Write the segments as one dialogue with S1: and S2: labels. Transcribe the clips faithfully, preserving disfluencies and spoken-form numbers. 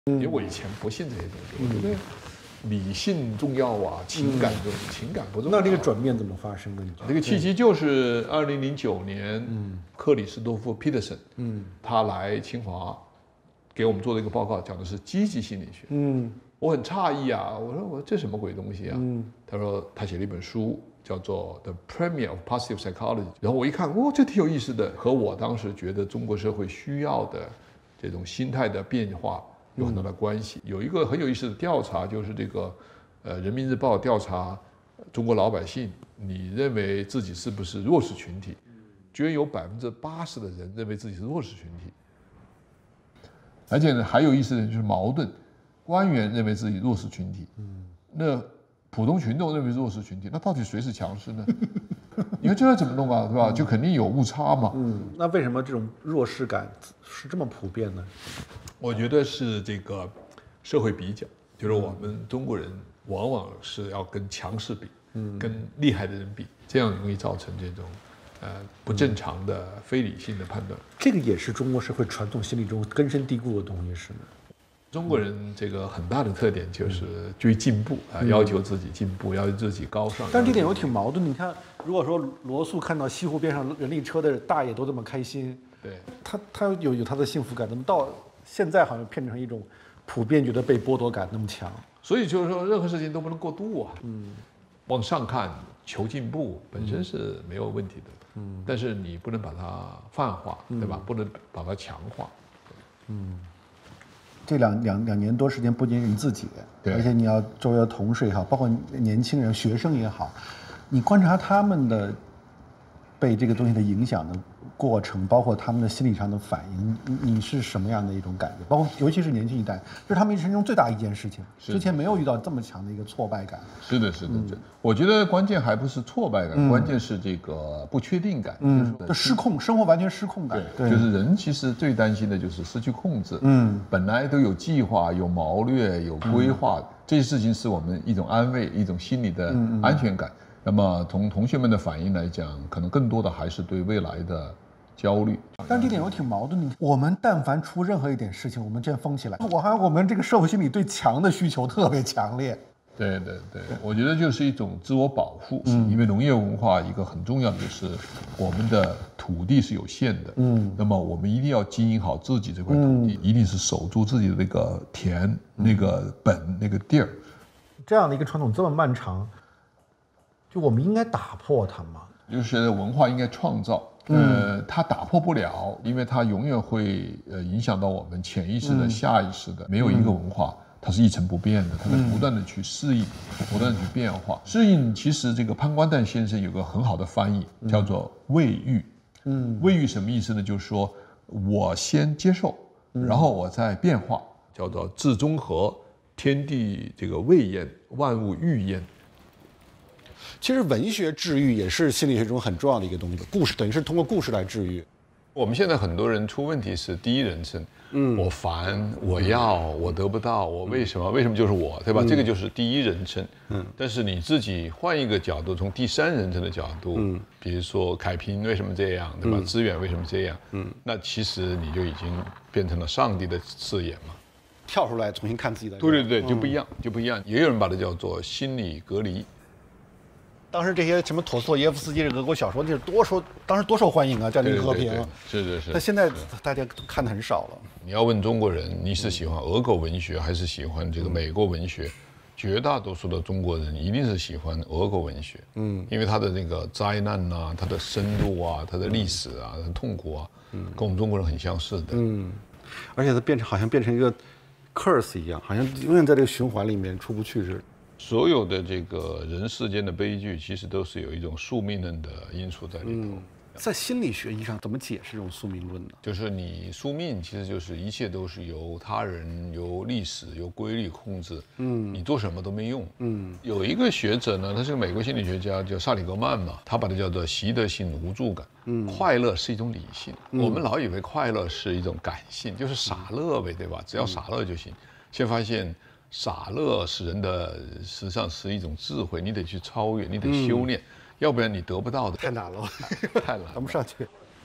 S1: 因为我以前不信这些东西，我觉得理性重要啊，情感重，情感不重要。
S2: 那这个转变怎么发生的？你知道？
S1: 这个契机就是二零零九年，嗯，克里斯多夫·彼得森，嗯，他来清华给我们做了一个报告，讲的是积极心理学。嗯，我很诧异啊，我说我这什么鬼东西啊？嗯，他说他写了一本书，叫做《The Premier of Positive Psychology》。然后我一看，哦，这挺有意思的，和我当时觉得中国社会需要的这种心态的变化有很大的关系。有一个很有意思的调查，就是这个，呃，《人民日报》调查中国老百姓，你认为自己是不是弱势群体？居然有百分之八十的人认为自己是弱势群体。而且呢，还有意思的就是矛盾，官员认为自己弱势群体，嗯，那普通群众认为弱势群体，那到底谁是强势呢？你看这要怎么弄啊，对吧？就肯定有误差嘛。
S2: 嗯，那为什么这种弱势感是这么普遍呢？
S1: 我觉得是这个社会比较，就是我们中国人往往是要跟强势比，嗯，跟厉害的人比，这样容易造成这种呃不正常的、非理性的判断。
S2: 这个也是中国社会传统心理中根深蒂固的东西，是吗？
S1: 中国人这个很大的特点就是追进步啊，要求自己进步，要求自己高尚。
S2: 但这点又挺矛盾。你看，如果说罗素看到西湖边上人力车的大爷都这么开心，
S1: 对，
S2: 他他有有他的幸福感，那么到现在好像变成一种普遍觉得被剥夺感那么强。
S1: 所以就是说，任何事情都不能过度啊。嗯，往上看求进步本身是没有问题的。嗯，但是你不能把它泛化，对吧？不能把它强化。
S2: 嗯。这两两两年多时间，不仅是你自己，
S1: 对，
S2: 而且你要周围的同事也好，包括年轻人、学生也好，你观察他们的被这个东西的影响的过程，包括他们的心理上的反应，你, 你是什么样的一种感觉？包括尤其是年轻一代，这是他们一生中最大一件事情，之前没有遇到这么强的一个挫败感。
S1: 是的，是的，嗯、我觉得关键还不是挫败感，嗯、关键是这个不确定感，
S2: 嗯，就失控，生活完全失控感。
S1: 对，对就是人其实最担心的就是失去控制。嗯，本来都有计划、有谋略、有规划，嗯、这些事情是我们一种安慰、一种心理的安全感。嗯嗯那么从同学们的反应来讲，可能更多的还是对未来的焦虑。
S2: 但这点又挺矛盾的。我们但凡出任何一点事情，我们这样疯起来，我还我们这个社会心理对强的需求特别强烈。
S1: 对对对，我觉得就是一种自我保护。嗯，因为农业文化一个很重要的就是我们的土地是有限的。嗯，那么我们一定要经营好自己这块土地，嗯、一定是守住自己的那个田、嗯、那个本、那个地儿。
S2: 这样的一个传统这么漫长。就我们应该打破它吗？
S1: 就是文化应该创造，嗯、呃，它打破不了，因为它永远会呃影响到我们潜意识的、嗯、下意识的。没有一个文化它是一成不变的，它在不断的去适应，嗯、不断的去变化。适应其实这个潘光旦先生有个很好的翻译，叫做位遇。嗯，位遇什么意思呢？就是说我先接受，然后我再变化，叫做至中和，天地这个未焉，万物欲焉。
S2: 其实文学治愈也是心理学中很重要的一个东西，故事等于是通过故事来治愈。
S1: 我们现在很多人出问题是第一人称，嗯，我烦，我要，我得不到，我为什么？为什么就是我，对吧？嗯、这个就是第一人称。嗯，但是你自己换一个角度，从第三人称的角度，嗯，比如说凯平为什么这样，对吧？资源为什么这样？嗯，那其实你就已经变成了上帝的视野嘛，
S2: 跳出来重新看自己的。
S1: 对对对，就不一样，就不一样。也有人把它叫做心理隔离。
S2: 当时这些什么陀思妥耶夫斯基的俄国小说，那是多受，当时多受欢迎啊，《战争和平》。
S1: 是是是。
S2: 但现在大家看的很少了。
S1: 你要问中国人，你是喜欢俄国文学还是喜欢这个美国文学？嗯、绝大多数的中国人一定是喜欢俄国文学。嗯，因为它的那个灾难啊，它的深度啊，它的历史啊，它的痛苦啊，嗯，跟我们中国人很相似的。
S2: 嗯，而且它变成好像变成一个 curse 一样，好像永远在这个循环里面出不去似的。
S1: 所有的这个人世间的悲剧，其实都是有一种宿命论的因素在里头。
S2: 嗯、在心理学意义上，怎么解释这种宿命论呢？
S1: 就是你宿命，其实就是一切都是由他人、由历史、由规律控制。嗯，你做什么都没用。嗯，有一个学者呢，他是个美国心理学家，叫萨里格曼嘛，他把它叫做习得性无助感。嗯，快乐是一种理性，嗯、我们老以为快乐是一种感性，就是傻乐呗，对吧？只要傻乐就行。现在发现。傻乐是人的，实际上是一种智慧，你得去超越，你得修炼，嗯、要不然你得不到的。
S2: 太难了，
S1: 太难了，
S2: 谈不上去。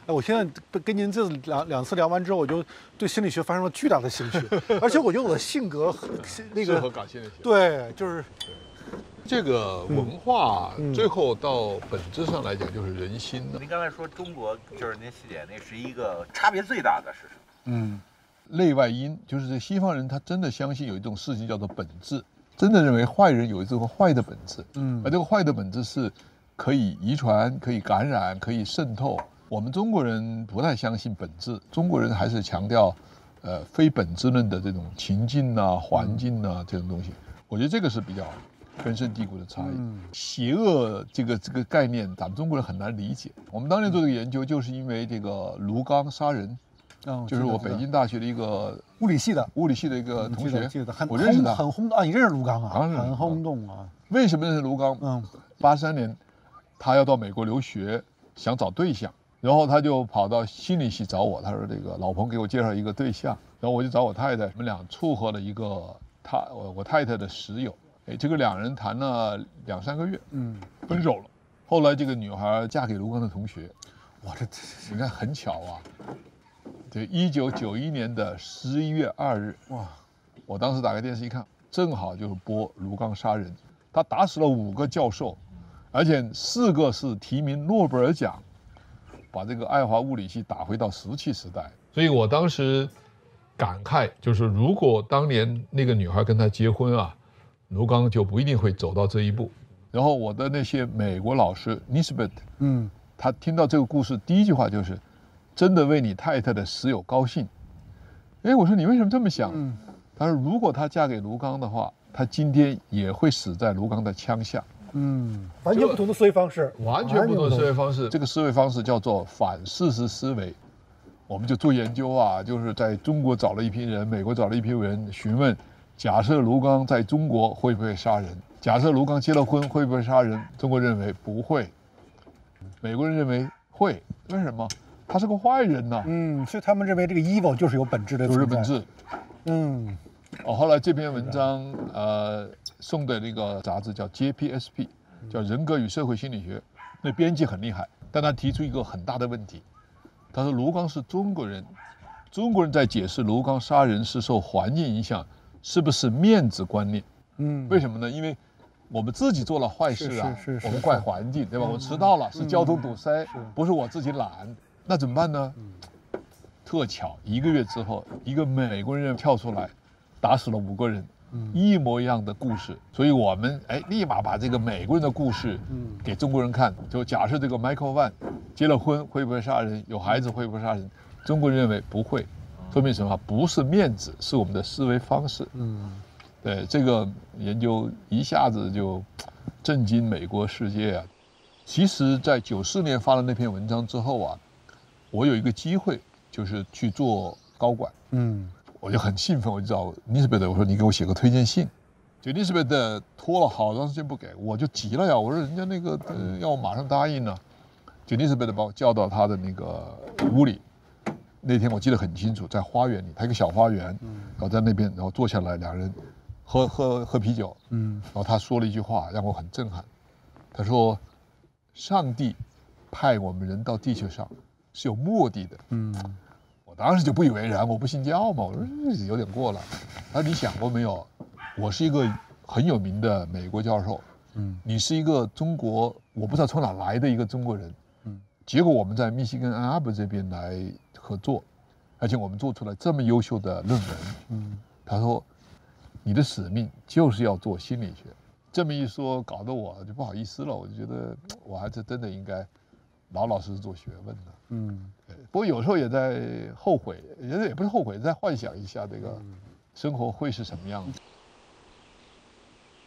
S2: 哎，我现在跟您这两两次聊完之后，我就对心理学发生了巨大的兴趣，而且我觉得我的性格那个
S1: 适合搞心理学。
S2: 对，就是
S1: 这个文化最后到本质上来讲就是人心的。
S3: 您刚才说中国就是您细点那是一个差别最大的是什么？
S1: 嗯，内外因，就是这西方人他真的相信有一种事情叫做本质，真的认为坏人有这个坏的本质，嗯，而这个坏的本质是可以遗传、可以感染、可以渗透。我们中国人不太相信本质，中国人还是强调，呃，非本质论的这种情境啊、环境啊这种东西。我觉得这个是比较根深蒂固的差异。嗯、邪恶这个这个概念，咱们中国人很难理解。我们当年做这个研究，就是因为这个卢刚杀人，嗯、就是我北京大学的一个
S2: 物理系的
S1: 物理系的一个同学，
S2: 记得很
S1: 我认识他，
S2: 很轰动啊！你认识卢刚啊？
S1: 当然
S2: 很轰动啊！
S1: 为什么认识卢刚？嗯，八三年，他要到美国留学，想找对象。然后他就跑到心理系找我，他说这个老彭给我介绍一个对象，然后我就找我太太，我们俩撮合了一个他我我太太的室友，哎，这个两人谈了两三个月，嗯，分手了。后来这个女孩嫁给卢刚的同学，哇，这你看很巧啊，对，一九九一年的十一月二日，哇，我当时打开电视一看，正好就是播卢刚杀人，他打死了五个教授，而且四个是提名诺贝尔奖。把这个爱华物理系打回到石器时代，所以我当时感慨，就是如果当年那个女孩跟他结婚啊，卢刚就不一定会走到这一步。然后我的那些美国老师 Nisbet， 嗯，他听到这个故事，第一句话就是：“真的为你太太的死有高兴。”哎，我说你为什么这么想？嗯，他说如果她嫁给卢刚的话，她今天也会死在卢刚的枪下。
S2: 嗯，完全不同的思维方式，
S1: 完全不同的思维方式。这个思维方式叫做反事实思维。我们就做研究啊，就是在中国找了一批人，美国找了一批人询问：假设卢刚在中国会不会杀人？假设卢刚结了婚会不会杀人？中国认为不会，美国人认为会。为什么？他是个坏人呐、啊。
S2: 嗯，所以他们认为这个 evil 就是有本质的
S1: 存在，就是本质。
S2: 嗯。
S1: 哦，后来这篇文章呃送的那个杂志叫 J P S P， 叫《人格与社会心理学》，那编辑很厉害，但他提出一个很大的问题，他说卢刚是中国人，中国人在解释卢刚杀人是受环境影响，是不是面子观念？嗯，为什么呢？因为我们自己做了坏事啊，
S2: 是是是
S1: 我们怪环境，对吧？我迟到了，是交通堵塞，不是我自己懒，那怎么办呢？特巧一个月之后，一个美国人跳出来。打死了五个人，一模一样的故事，所以我们哎立马把这个美国人的故事给中国人看，就假设这个 Michael Vann 结了婚会不会杀人，有孩子会不会杀人？中国人认为不会，说明什么？不是面子，是我们的思维方式。嗯，对，这个研究一下子就震惊美国世界啊！其实，在九四年发了那篇文章之后啊，我有一个机会就是去做高管。嗯。我就很兴奋，我就找 Nisbet， 我说你给我写个推荐信。就 Nisbet 拖了好长时间不给，我就急了呀。我说人家那个、呃、要我马上答应呢。就 Nisbet 把我叫到他的那个屋里，那天我记得很清楚，在花园里，他一个小花园，然后在那边，然后坐下来，两人喝喝喝啤酒，嗯，然后他说了一句话让我很震撼，他说：“上帝派我们人到地球上是有目的的。”嗯。当时就不以为然，我不信教嘛，我说有点过了。他说你想过没有，我是一个很有名的美国教授，嗯，你是一个中国我不知道从哪来的一个中国人，嗯，结果我们在密西根安阿伯这边来合作，而且我们做出了这么优秀的论文，嗯，他说你的使命就是要做心理学。这么一说，搞得我就不好意思了，我就觉得我还是真的应该老老实实做学问的。嗯，不过有时候也在后悔，也也不是后悔，在幻想一下这个生活会是什么样子。